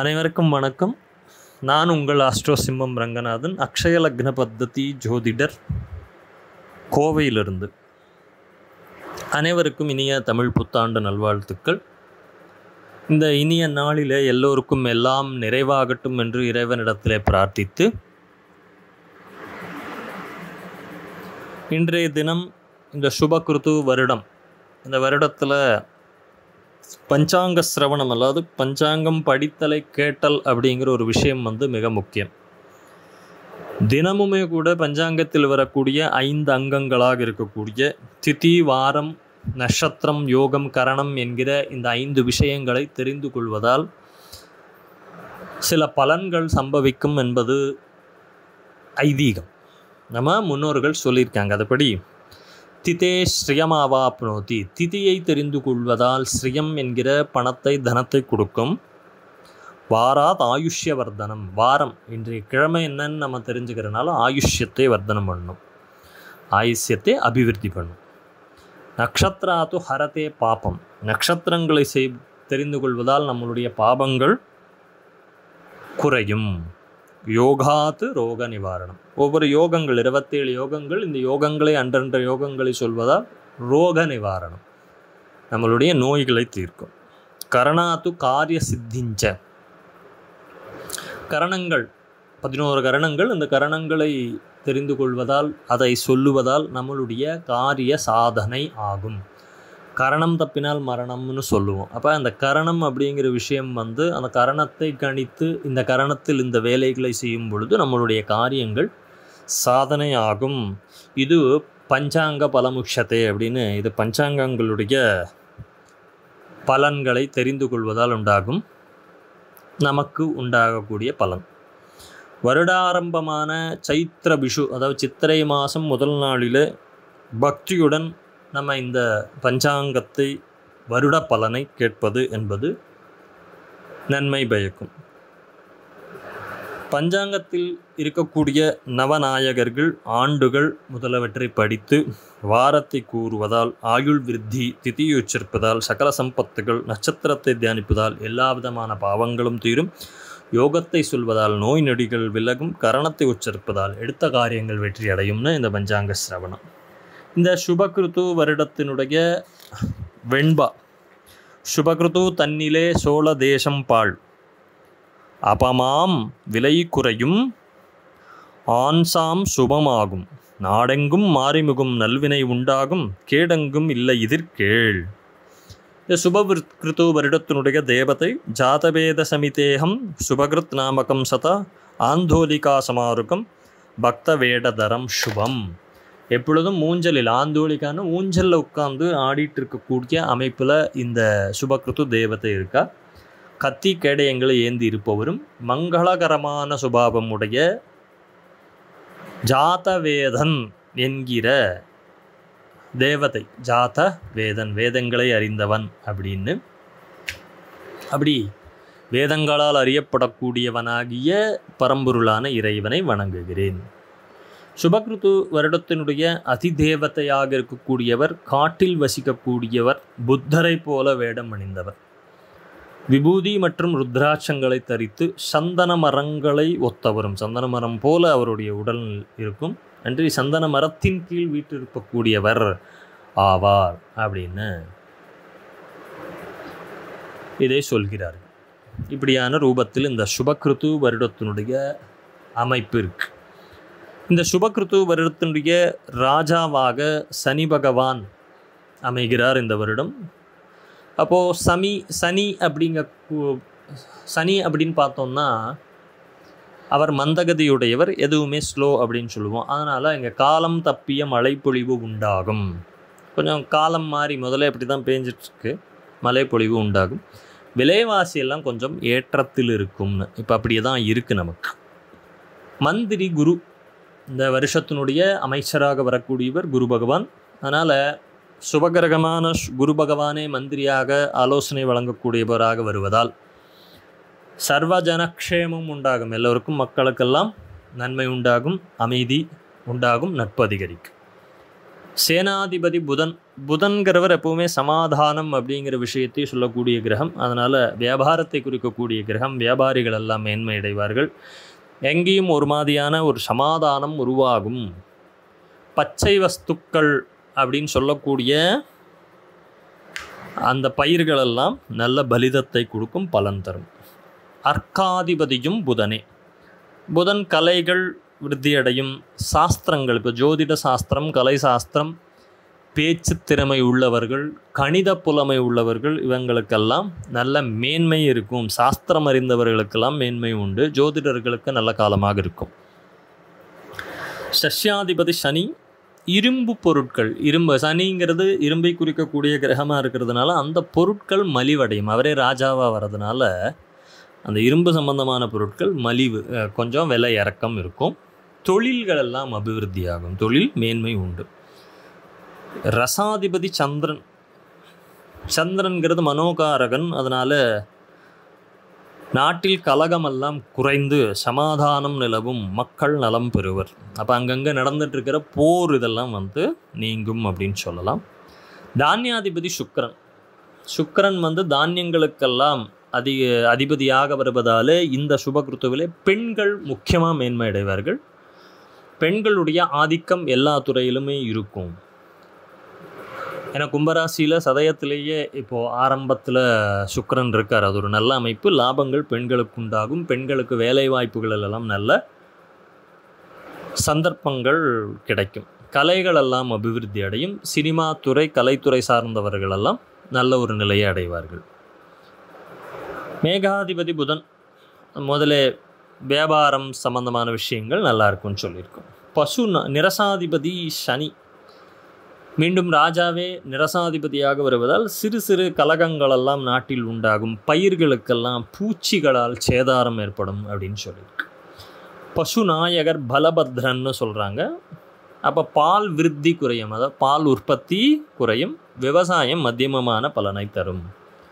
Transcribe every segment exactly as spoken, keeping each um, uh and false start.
அனைவருக்கும் வணக்கம். நான் உங்கள் ஆஸ்ட்ரோ சிம்மம் ரங்கநாதன், அக்ஷய லக்ன பத்ததி ஜோதிடர், கோவையிலிருந்து. அனைவருக்கும் இனிய தமிழ் புத்தாண்டு நல்வாழ்த்துக்கள். இந்த இனிய நாளிலே எல்லோருக்கும் எல்லாம் நிறைவாகட்டும் என்று இறைவனிடத்திலே பிரார்த்தித்து, இன்றைய தினம் இந்த சுபகிருத்து வருடம், இந்த வருடத்தில் பஞ்சாங்க சிரவணம் அல்லாது பஞ்சாங்கம் படித்தலை கேட்டல் அப்படிங்கிற ஒரு விஷயம் வந்து மிக முக்கியம். தினமுமே கூட பஞ்சாங்கத்தில் வரக்கூடிய ஐந்து அங்கங்களாக இருக்கக்கூடிய திதி, வாரம், நட்சத்திரம், யோகம், கரணம் என்கிற இந்த ஐந்து விஷயங்களை தெரிந்து கொள்வதால் சில பலன்கள் சம்பவிக்கும் என்பது ஐதீகம். நம்ம முன்னோர்கள் சொல்லியிருக்காங்க. அதுபடி திதே ஸ்ரீயமாவாப்னோதி, திதியை தெரிந்து கொள்வதால் ஸ்ரீயம் என்கிற பணத்தை, தனத்தை கொடுக்கும். வாராத் ஆயுஷ்ய வர்தனம், வாரம் இன்றைய கிழமை என்னன்னு நம்ம தெரிஞ்சுக்கிறனால ஆயுஷ்யத்தை வர்தனம் பண்ணணும், ஆயுஷ்யத்தை அபிவிருத்தி பண்ணும். நக்ஷத்ராத்து ஹரதே பாபம், நட்சத்திரங்களை செய் தெரிந்து கொள்வதால் நம்மளுடைய பாபங்கள் குறையும். யோகாத்து ரோக நிவாரணம், ஒவ்வொரு யோகங்கள் இருபத்தேழு யோகங்கள், இந்த யோகங்களை அன்றன்ற யோகங்களை சொல்வதால் ரோக நிவாரணம், நம்மளுடைய நோய்களை தீர்க்கும். கரணாத்து காரிய சித்திஞ்ச, கரணங்கள் பதினோரு கரணங்கள், இந்த கரணங்களை தெரிந்து கொள்வதால், அதை சொல்லுவதால் நம்மளுடைய காரிய சாதனை ஆகும். கரணம் தப்பினால் மரணம்னு சொல்லுவோம். அப்போ அந்த கரணம் அப்படிங்கிற விஷயம் வந்து அந்த கரணத்தை கணித்து இந்த கரணத்தில் இந்த வேலைகளை செய்யும் பொழுது நம்மளுடைய காரியங்கள் சாதனை ஆகும். இது பஞ்சாங்க பலமுக்ஷத்தை அப்படின்னு, இது பஞ்சாங்கங்களுடைய பலன்களை தெரிந்து கொள்வதால் உண்டாகும் நமக்கு உண்டாகக்கூடிய பலன். வருடாரம்பமான சைத்திர பிஷு, அதாவது சித்திரை மாதம் முதல் நாளில் பக்தியுடன் நம்ம இந்த பஞ்சாங்கத்தை, வருட பலனை கேட்பது என்பது நன்மை பயக்கும். பஞ்சாங்கத்தில் இருக்கக்கூடிய நவநாயகர்கள், ஆண்டுகள் முதலவற்றை படித்து வாரத்தை கூறுவதால் ஆயுள் விருத்தி, திதியை உச்சரிப்பதால் சகல சம்பத்துகள், நட்சத்திரத்தை தியானிப்பதால் எல்லா விதமான பாவங்களும் தீரும், யோகத்தை சொல்வதால் நோய் நொடிகள் விலகும், கரணத்தை உச்சரிப்பதால் எடுத்த காரியங்கள் வெற்றி அடையும்னு இந்த பஞ்சாங்க சிரவணம். இந்த சுபகிருத்து வருடத்தினுடைய வெண்பா, சுபகிருத்து தன்னிலே சோழ தேசம் பாழ், அபமாம் விலை குறையும், ஆன்சாம் சுபமாகும், நாடெங்கும் மாறிமுகும் நல்வினை உண்டாகும், கேடெங்கும் இல்லை எதிர்கேள். இந்த சுபகிருத்து வருடத்தினுடைய தேவதை ஜாதவேத சமிதேகம் சுபகிருத் நாமகம் சதா ஆந்தோலிகா சமாருகம் பக்த வேடதரம் சுபம். எப்பொழுதும் ஊஞ்சலில், ஆந்தோலிக்கான ஊஞ்சலில் உட்கார்ந்து ஆடிட்டு இருக்கக்கூடிய அமைப்பில் இந்த சுபகிருத்து தேவதை இருக்கா. கத்தி கேடயங்களை ஏந்தி இருப்பவரும் மங்களகரமான சுபாவம் உடைய ஜாதவேதன் என்கிற தேவதை. ஜாத வேதன், வேதங்களை அறிந்தவன் அப்படின்னு, அப்படி வேதங்களால் அறியப்படக்கூடியவனாகிய பரம்பொருளான இறைவனை வணங்குகிறேன். சுபகிருத்து வருடத்தினுடைய அதிதேவதையாக இருக்கக்கூடியவர், காட்டில் வசிக்கக்கூடியவர், புத்தரை போல வேடம் அணிந்தவர், விபூதி மற்றும் ருத்ராட்சங்களை தரித்து சந்தன மரங்களை ஒத்தவரும், சந்தன மரம் போல அவருடைய உடல் இருக்கும், அன்றி சந்தன மரத்தின் கீழ் வீற்றிருக்கக்கூடியவர் ஆவார் அப்படின்னு இதை சொல்கிறார்கள். இப்படியான ரூபத்தில் இந்த சுபகிருத்து வருடத்தினுடைய அமைப்பு இருக்கு. இந்த சுபகிருத்து வருடத்தினுடைய ராஜாவாக சனி பகவான் அமைகிறார் இந்த வருடம். அப்போது சனி சனி அப்படிங்க சனி அப்படின்னு பார்த்தோம்னா அவர் மந்தகதியுடையவர், எதுவுமே ஸ்லோ அப்படின்னு சொல்லுவோம். அதனால் இங்கே காலம் தப்பிய மழைப்பொழிவு உண்டாகும். கொஞ்சம் காலம் மாறி, முதல்ல இப்படி தான் பேஞ்சிட்ருக்கு, மழைப்பொழிவு உண்டாகும். விலைவாசியெல்லாம் கொஞ்சம் ஏற்றத்தில் இருக்கும்னு, இப்போ அப்படியே தான் இருக்குது நமக்கு. மந்திரி குரு, இந்த வருஷத்தினுடைய அமைச்சராக வரக்கூடியவர் குரு பகவான். அதனால் சுபகிரகமான குரு பகவானே மந்திரியாக ஆலோசனை வழங்கக்கூடியவராக வருவதால் சர்வ ஜனக்ஷேமம் உண்டாகும், எல்லோருக்கும் மக்களுக்கெல்லாம் நன்மை உண்டாகும், அமைதி உண்டாகும், நட்பு அதிகரிக்கும். சேனாதிபதி புதன். புதன்கிறவர் எப்போவுமே சமாதானம் அப்படிங்கிற விஷயத்தை சொல்லக்கூடிய கிரகம். அதனால் வியாபாரத்தை குறிக்கக்கூடிய கிரகம். வியாபாரிகள் எல்லாம் மேன்மை அடைவார்கள். எங்கேயும் ஒரு மாதிரியான ஒரு சமாதானம் உருவாகும். பச்சை வஸ்துக்கள் அப்படின்னு சொல்லக்கூடிய அந்த பயிர்களெல்லாம் நல்ல பலிதத்தை கொடுக்கும், பலன் தரும். அர்க்காதிபதியும் புதனே. புதன் கலைகள் விருத்தியடையும். சாஸ்திரங்கள், இப்போ ஜோதிட சாஸ்திரம், கலை சாஸ்திரம், பேச்சு திறமை உள்ளவர்கள், கணித புலமை உள்ளவர்கள், இவங்களுக்கெல்லாம் நல்ல மேன்மை இருக்கும். சாஸ்திரம் அறிந்தவர்களுக்கெல்லாம் மேன்மை உண்டு. ஜோதிடர்களுக்கு நல்ல காலமாக இருக்கும். சஷ்யாதிபதி சனி. இரும்பு பொருட்கள், இரும்பு சனிங்கிறது இரும்பை குறிக்கக்கூடிய கிரகமாக இருக்கிறதுனால அந்த பொருட்கள் மலிவடையும். அவரே ராஜாவாக வர்றதுனால அந்த இரும்பு சம்பந்தமான பொருட்கள் மலிவு, கொஞ்சம் விலை இறக்கம் இருக்கும். தொழில்கள் எல்லாம் அபிவிருத்தியாகும். தொழில் மேன்மை உண்டு. ரசாதிபதி சந்திரன். சந்திரன்கிறது மனோகாரகன். அதனால் நாட்டில் கலகமெல்லாம் குறைந்து சமாதானம் நிலவும், மக்கள் நலம் பெறுவர். அப்போ அங்கங்கே நடந்துட்டுருக்கிற போர் இதெல்லாம் வந்து நீங்கும் அப்படின்னு சொல்லலாம். தானியாதிபதி சுக்கிரன். சுக்கிரன் வந்து தானியங்களுக்கெல்லாம் அதிக அதிபதியாக வருவதால் இந்த சுபகிருத்துவிலே பெண்கள் முக்கியமாக மேன்மை அடைவார்கள். பெண்களுடைய ஆதிக்கம் எல்லா துறையிலுமே இருக்கும். ஏன்னா கும்பராசியில் சதயத்திலேயே இப்போது ஆரம்பத்தில் சுக்கிரன் இருக்கார். அது ஒரு நல்ல அமைப்பு. லாபங்கள் பெண்களுக்கு உண்டாகும். பெண்களுக்கு வேலை வாய்ப்புகள் எல்லாம் நல்ல சந்தர்ப்பங்கள் கிடைக்கும். கலைகள் எல்லாம் அபிவிருத்தி அடையும். சினிமா துறை, கலைத்துறை சார்ந்தவர்களெல்லாம் நல்ல ஒரு நிலையை அடைவார்கள். மேகாதிபதி புதன். முதலே வியாபாரம் சம்பந்தமான விஷயங்கள் நல்லா இருக்கும்னு சொல்லியிருக்கோம். பசு. நிரசாதிபதி சனி. மீண்டும் ராஜாவே நிரசாதிபதியாக வருவதால் சிறு சிறு கலகங்களெல்லாம் நாட்டில் உண்டாகும். பயிர்களுக்கெல்லாம் பூச்சிகளால் சேதாரம் ஏற்படும் அப்படின்னு சொல்லியிருக்கு. பசு நாயகர் பலபத்ரன்னு சொல்கிறாங்க. அப்போ பால் விருத்தி குறையும், அதாவது பால் உற்பத்தி குறையும். விவசாயம் மத்தியமமான பலனை தரும்.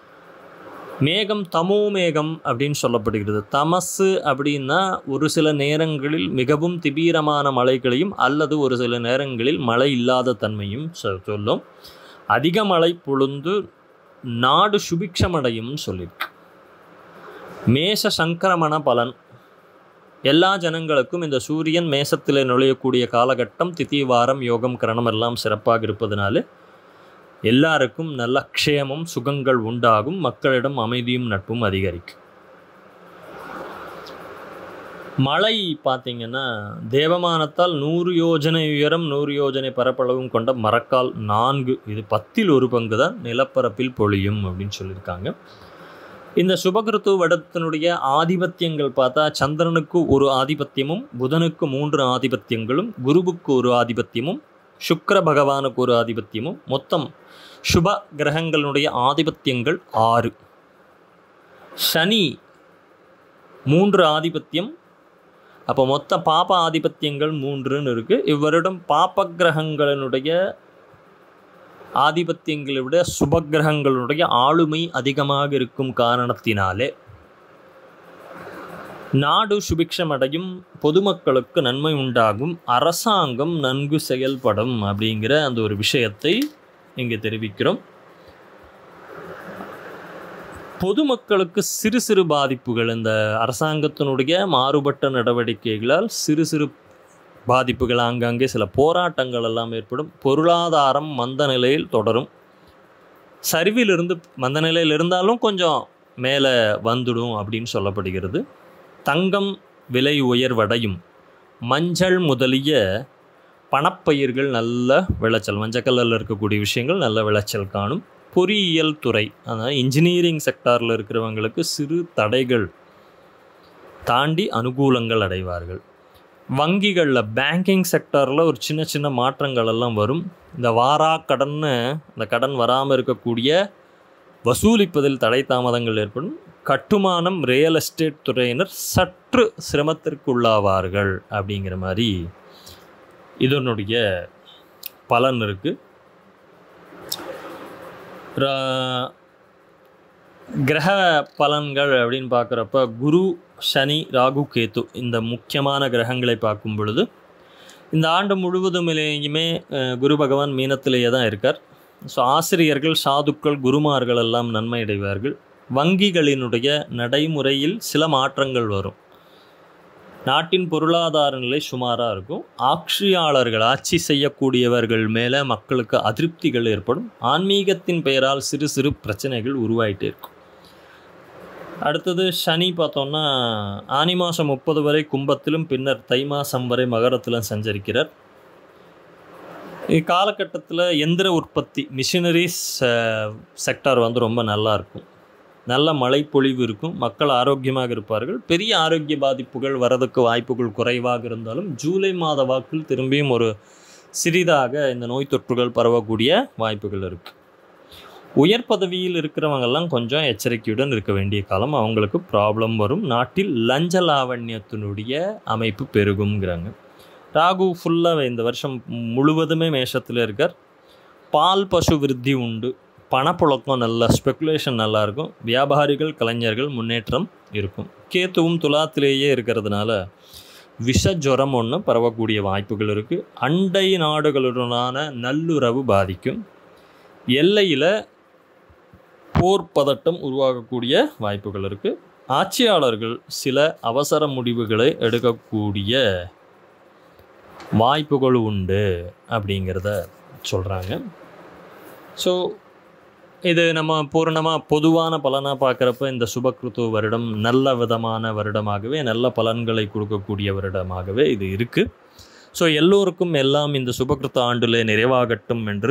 மேகம் தமோ மேகம் அப்படின்னு சொல்லப்படுகிறது. தமசு அப்படின்னா ஒரு சில நேரங்களில் மிகவும் திபீரமான மழைகளையும் அல்லது ஒரு சில நேரங்களில் மழை இல்லாத தன்மையும் சொல்லும். அதிக மழை பொழுந்து நாடு சுபிக்ஷமடையும் சொல்லியிருக்கு. மேஷ சங்கரமண பலன். எல்லா ஜனங்களுக்கும் இந்த சூரியன் மேசத்தில் நுழையக்கூடிய காலகட்டம், திதி, வாரம், யோகம், கரணம் எல்லாம் சிறப்பாக இருப்பதனால எல்லாருக்கும் நல்ல க்ஷேமம், சுகங்கள் உண்டாகும். மக்களிடம் அமைதியும் நட்பும் அதிகரிக்கும். மழை பார்த்திங்கன்னா தேவமானத்தால் நூறு யோஜனை உயரம், நூறு யோஜனை பரப்பளவும் கொண்ட மரக்கால் நான்கு, இது பத்தில் ஒரு பங்கு தான் நிலப்பரப்பில் பொழியும் அப்படின்னு சொல்லியிருக்காங்க. இந்த சுபகிருத்து வடத்தினுடைய ஆதிபத்தியங்கள் பார்த்தா சந்திரனுக்கு ஒரு ஆதிபத்தியமும், புதனுக்கு மூன்று ஆதிபத்தியங்களும், குருவுக்கு ஒரு ஆதிபத்தியமும், சுக்கிர பகவானுக்கு ஒரு ஆதிபத்தியமும், மொத்தம் சுப கிரகங்களுடைய ஆதிபத்தியங்கள் ஆறு. சனி மூன்று ஆதிபத்தியம். அப்போ மொத்த பாப ஆதிபத்தியங்கள் மூன்றுன்னு இருக்குது. இவ்வருடம் பாப கிரகங்களினுடைய ஆதிபத்தியங்களை விட சுபகிரகங்களுடைய ஆளுமை அதிகமாக இருக்கும் காரணத்தினாலே நாடு சுபிக்ஷமடையும், பொதுமக்களுக்கு நன்மை உண்டாகும், அரசாங்கம் நன்கு செயல்படும் அப்படிங்கிற அந்த ஒரு விஷயத்தை இங்கே தெரிவிக்கிறோம். பொதுமக்களுக்கு சிறு சிறு பாதிப்புகள், இந்த அரசாங்கத்தினுடைய மாறுபட்ட நடவடிக்கைகளால் சிறு சிறு பாதிப்புகள், ஆங்காங்கே சில போராட்டங்கள் எல்லாம் ஏற்படும். பொருளாதாரம் மந்த நிலையில் தொடரும். சரிவிலிருந்து மந்த நிலையில் இருந்தாலும் கொஞ்சம் மேலே வந்துடும் அப்படின்னு சொல்லப்படுகிறது. தங்கம் விலை உயர்வடையும். மஞ்சள் முதலிய பணப்பயிர்கள் நல்ல விளைச்சல், மஞ்சக்கல்லில் இருக்கக்கூடிய விஷயங்கள் நல்ல விளைச்சல் காணும். பொறியியல் துறை, அதாவது இன்ஜினியரிங் செக்டாரில் இருக்கிறவங்களுக்கு சிறு தடைகள் தாண்டி அனுகூலங்கள் அடைவார்கள். வங்கிகளில், பேங்கிங் செக்டாரில் ஒரு சின்ன சின்ன மாற்றங்கள் எல்லாம் வரும். இந்த வாரா கடன்னு, இந்த கடன் வராமல் இருக்கக்கூடிய வசூலிப்பதில் தடை தாமதங்கள் ஏற்படும். கட்டுமானம், ரியல் எஸ்டேட் துறையினர் சற்று சிரமத்திற்கு உள்ளாவார்கள் அப்படிங்கிற மாதிரி இதனுடைய பலன் இருக்குது. கிரக பலன்கள் அப்படின்னு பார்க்குறப்ப குரு, சனி, ராகு, கேத்து இந்த முக்கியமான கிரகங்களை பார்க்கும் பொழுது இந்த ஆண்டு முழுவதுமிலேயுமே குரு பகவான் மீனத்திலேயே தான் இருக்கார். ஸோ ஆசிரியர்கள், சாதுக்கள், குருமார்கள் எல்லாம் நன்மை அடைவார்கள். வங்கிகளினுடைய நடைமுறையில் சில மாற்றங்கள் வரும். நாட்டின் பொருளாதார நிலை சுமாராக இருக்கும். ஆட்சியாளர்கள், ஆட்சி செய்யக்கூடியவர்கள் மேலே மக்களுக்கு அதிருப்திகள் ஏற்படும். ஆன்மீகத்தின் பெயரால் சிறு சிறு பிரச்சனைகள் உருவாகிட்டே இருக்கும். அடுத்தது சனி பார்த்தோன்னா ஆனி மாதம் முப்பது வரை கும்பத்திலும் பின்னர் தை மாதம் வரை மகரத்திலும் சஞ்சரிக்கிறார். இக்காலகட்டத்தில் எந்திர உற்பத்தி, மிஷினரிஸ் செக்டார் வந்து ரொம்ப நல்லாயிருக்கும். நல்ல மழை பொழிவு இருக்கும். மக்கள் ஆரோக்கியமாக இருப்பார்கள். பெரிய ஆரோக்கிய பாதிப்புகள் வரதுக்கு வாய்ப்புகள் குறைவாக இருந்தாலும் ஜூலை மாத வாக்கில் திரும்பியும் ஒரு சிறிதாக இந்த நோய் தொற்றுகள் பரவக்கூடிய வாய்ப்புகள் இருக்குது. உயர் பதவியில் இருக்கிறவங்கெல்லாம் கொஞ்சம் எச்சரிக்கையுடன் இருக்க வேண்டிய காலம். அவங்களுக்கு ப்ராப்ளம் வரும். நாட்டில் லஞ்ச லாவண்யத்தினுடைய அமைப்பு பெருகுங்கிறாங்க. ராகு ஃபுல்லாக இந்த வருஷம் முழுவதுமே மேஷத்தில் இருக்கார். பால் பசு விருத்தி உண்டு. பணப்புழக்கம் நல்லா, ஸ்பெக்குலேஷன் நல்லாயிருக்கும். வியாபாரிகள், கலைஞர்கள் முன்னேற்றம் இருக்கும். கேத்துவும் துலாத்திலேயே இருக்கிறதுனால விஷ ஜுரம் ஒன்று பரவக்கூடிய வாய்ப்புகள் இருக்குது. அண்டை நாடுகளுடனான நல்லுறவு பாதிக்கும். எல்லையில் போர் பதட்டம் உருவாகக்கூடிய வாய்ப்புகள் இருக்குது. ஆட்சியாளர்கள் சில அவசர முடிவுகளை எடுக்கக்கூடிய வாய்ப்புகள் உண்டு அப்படிங்கிறத சொல்கிறாங்க. ஸோ இது நம்ம பூரணமாக பொதுவான பலனாக பார்க்குறப்ப இந்த சுபக்ருத்து வருடம் நல்ல விதமான வருடமாகவே, நல்ல பலன்களை கொடுக்கக்கூடிய வருடமாகவே இது இருக்குது. ஸோ எல்லோருக்கும் எல்லாம் இந்த சுபக்ருத்த ஆண்டில் நிறைவாகட்டும் என்று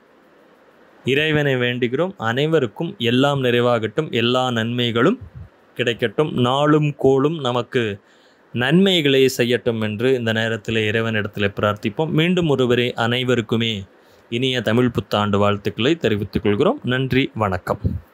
இறைவனை வேண்டுகிறோம். அனைவருக்கும் எல்லாம் நிறைவாகட்டும், எல்லா நன்மைகளும் கிடைக்கட்டும், நாளும் கோளும் நமக்கு நன்மைகளை செய்யட்டும் என்று இந்த நேரத்தில் இறைவனிடத்தில் பிரார்த்திப்போம். மீண்டும் ஒருவரே அனைவருக்குமே இனிய தமிழ் புத்தாண்டு வாழ்த்துக்களை தெரிவித்துக் கொள்கிறோம். நன்றி, வணக்கம்.